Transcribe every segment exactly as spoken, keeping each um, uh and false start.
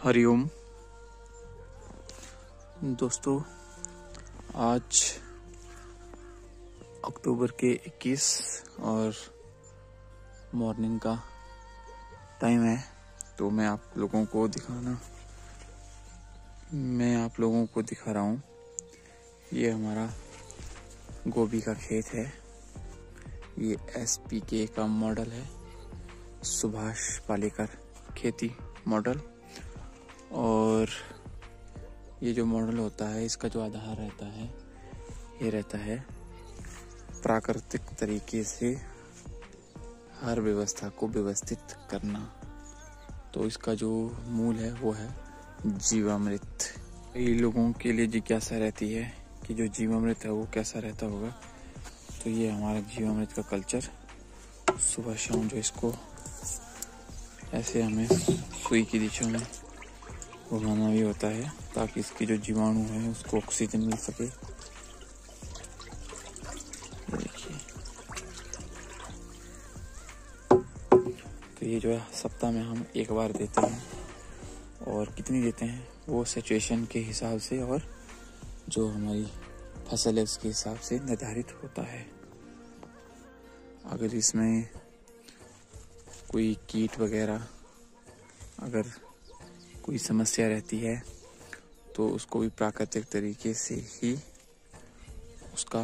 हरिओम दोस्तों, आज अक्टूबर के इक्कीस और मॉर्निंग का टाइम है। तो मैं आप लोगों को दिखाना मैं आप लोगों को दिखा रहा हूँ। ये हमारा गोभी का खेत है। ये एस पी के का मॉडल है, सुभाष पालेकर खेती मॉडल। और ये जो मॉडल होता है, इसका जो आधार रहता है, ये रहता है प्राकृतिक तरीके से हर व्यवस्था को व्यवस्थित करना। तो इसका जो मूल है वो है जीवामृत। कई लोगों के लिए जिज्ञासा रहती है कि जो जीवामृत है वो कैसा रहता होगा। तो ये हमारा जीवामृत का कल्चर, सुबह शाम जो इसको ऐसे हमें सुई की दिशा में घुमाना भी होता है ताकि इसके जो जीवाणु है उसको ऑक्सीजन मिल सके। देखिए, तो ये जो है सप्ताह में हम एक बार देते हैं, और कितनी देते हैं वो सिचुएशन के हिसाब से और जो हमारी फसल है उसके हिसाब से निर्धारित होता है। अगर इसमें कोई कीट वगैरह अगर कोई समस्या रहती है तो उसको भी प्राकृतिक तरीके से ही उसका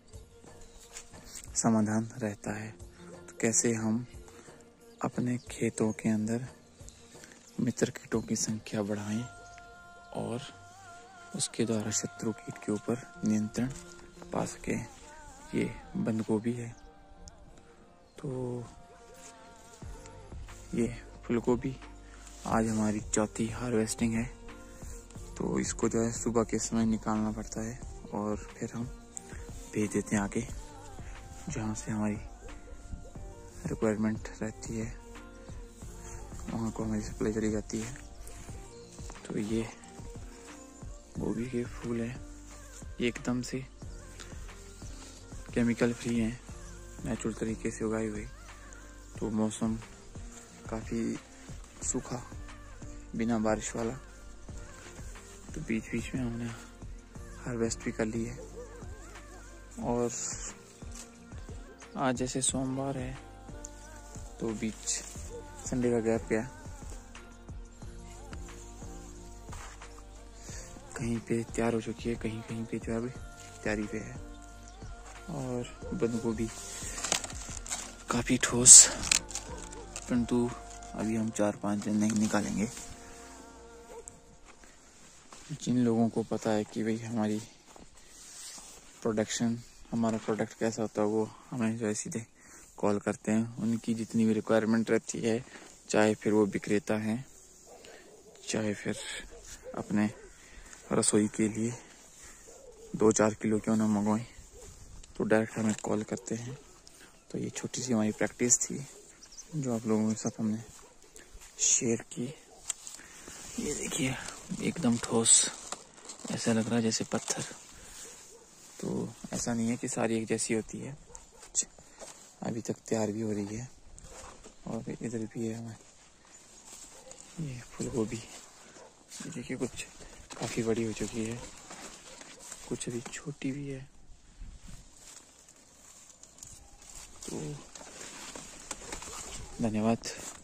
समाधान रहता है। तो कैसे हम अपने खेतों के अंदर मित्र कीटों की संख्या बढ़ाएं और उसके द्वारा शत्रु कीट के ऊपर नियंत्रण पा सकें। ये बंद गोभी है। तो ये फूल गोभी आज हमारी चौथी हार्वेस्टिंग है। तो इसको जो है सुबह के समय निकालना पड़ता है और फिर हम भेज देते हैं आगे, जहाँ से हमारी रिक्वायरमेंट रहती है वहाँ को हमारी सप्लाई चली जाती है। तो ये गोभी के फूल है, एकदम से केमिकल फ्री हैं, नेचुरल तरीके से उगाई हुई। तो मौसम काफ़ी सूखा, बिना बारिश वाला, तो बीच बीच में हमने हार्वेस्ट भी कर ली है। और आज जैसे सोमवार है तो बीच संडे का गैप गया, कहीं पे तैयार हो चुकी है, कहीं कहीं पे जो है अभी तैयारी पे है। और बंद गोभी काफ़ी ठोस, परंतु अभी हम चार पाँच दिन नहीं निकालेंगे। जिन लोगों को पता है कि भाई हमारी प्रोडक्शन हमारा प्रोडक्ट कैसा होता है, वो हमें जो है सीधे कॉल करते हैं। उनकी जितनी भी रिक्वायरमेंट रहती है, चाहे फिर वो विक्रेता हैं, चाहे फिर अपने रसोई के लिए दो चार किलो क्यों ना मंगवाएं, तो डायरेक्ट हमें कॉल करते हैं। तो ये छोटी सी हमारी प्रैक्टिस थी जो आप लोगों के साथ हमने शेयर की। ये देखिए, एकदम ठोस, ऐसा लग रहा है जैसे पत्थर। तो ऐसा नहीं है कि सारी एक जैसी होती है, अभी तक तैयार भी हो रही है। और इधर भी है हमें ये फूल गोभी, ये देखिए कुछ काफ़ी बड़ी हो चुकी है, कुछ अभी छोटी भी है। तो धन्यवाद।